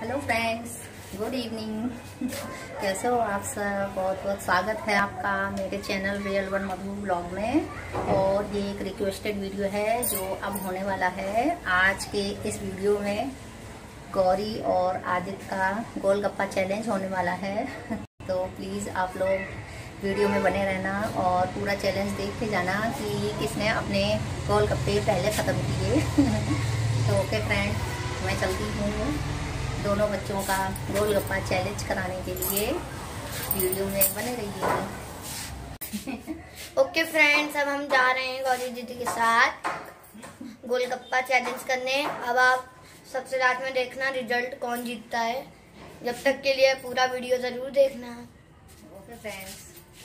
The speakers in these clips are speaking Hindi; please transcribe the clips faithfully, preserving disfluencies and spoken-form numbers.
Hello friends, good evening. कैसे हो आप सब? बहुत बहुत स्वागत है आपका मेरे channel real one Madhu blog में। और ये एक रिक्वेस्टेड वीडियो है जो अब होने वाला है। आज के इस वीडियो में गौरी और आदित्य का गोलगप्पा चैलेंज होने वाला है। तो प्लीज़ आप लोग वीडियो में बने रहना और पूरा चैलेंज देख के जाना कि किसने अपने गोलगप्पे पहले ख़त्म किए। तो ओके फ्रेंड, मैं चलती हूँ दोनों बच्चों का गोलगप्पा चैलेंज कराने के लिए। वीडियो में बने रहिए। ओके फ्रेंड्स, अब हम जा रहे हैं गौरी दीदी के साथ गोलगप्पा चैलेंज करने। अब आप सबसे लास्ट में देखना रिजल्ट कौन जीतता है। जब तक के लिए पूरा वीडियो जरूर देखना। ओके फ्रेंड्स,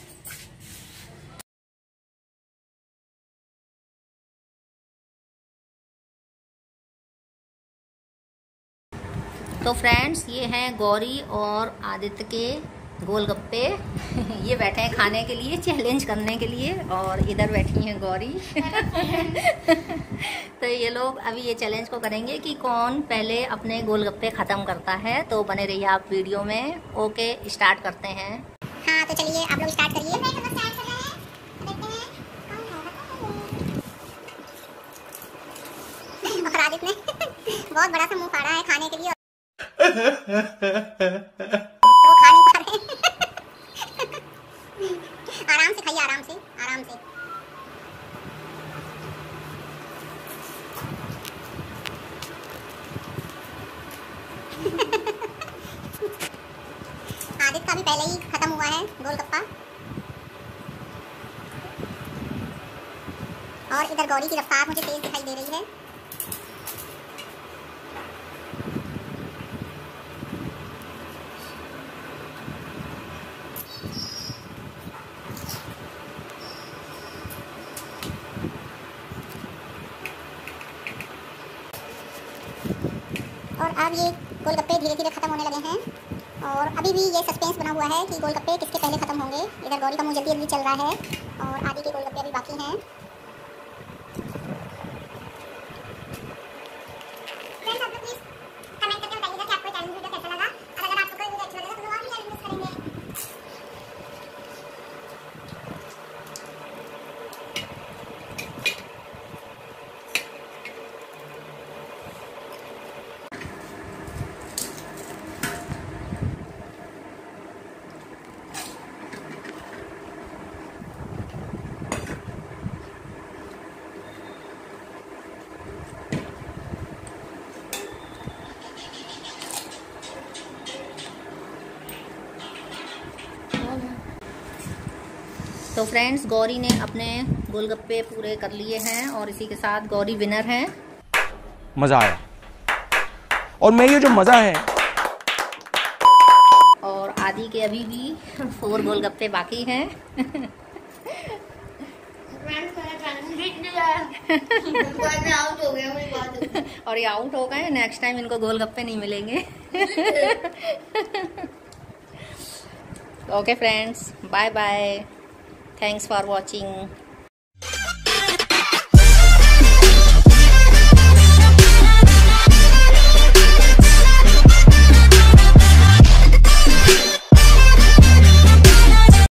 तो फ्रेंड्स ये हैं गौरी और आदित्य के गोलगप्पे। ये बैठे हैं खाने के लिए, चैलेंज करने के लिए, और इधर बैठी हैं गौरी। तो ये लोग अभी ये चैलेंज को करेंगे कि कौन पहले अपने गोलगप्पे ख़त्म करता है। तो बने रहिए आप वीडियो में। ओके, स्टार्ट करते हैं। हाँ तो चलिए आप लोग स्टार्ट करिए। और आदित्य ने बहुत बड़ा सा मुंह फाड़ा है खाने के लिए। वो खा नहीं पा रहे। आराम से खाइए, आराम से आराम से। आदित्य का भी पहले ही खत्म हुआ है गोलगप्पा। और इधर गौरी की रफ्तार मुझे तेज दिखाई दे रही है। और अब ये गोलगप्पे धीरे धीरे खत्म होने लगे हैं। और अभी भी ये सस्पेंस बना हुआ है कि गोलगप्पे किसके पहले खत्म होंगे। इधर गौरी का मुंह जल्दी जल्दी चल रहा है और आदि के गोलगप्पे अभी बाकी हैं। तो फ्रेंड्स, गौरी ने अपने गोलगप्पे पूरे कर लिए हैं और इसी के साथ गौरी विनर है। मजा आया, और मैं ये जो मजा है। और आदि के अभी भी फोर गोलगप्पे बाकी हैं। और ये आउट हो गए। नेक्स्ट टाइम इनको गोलगप्पे नहीं मिलेंगे। Okay friends, bye bye. Thanks for watching.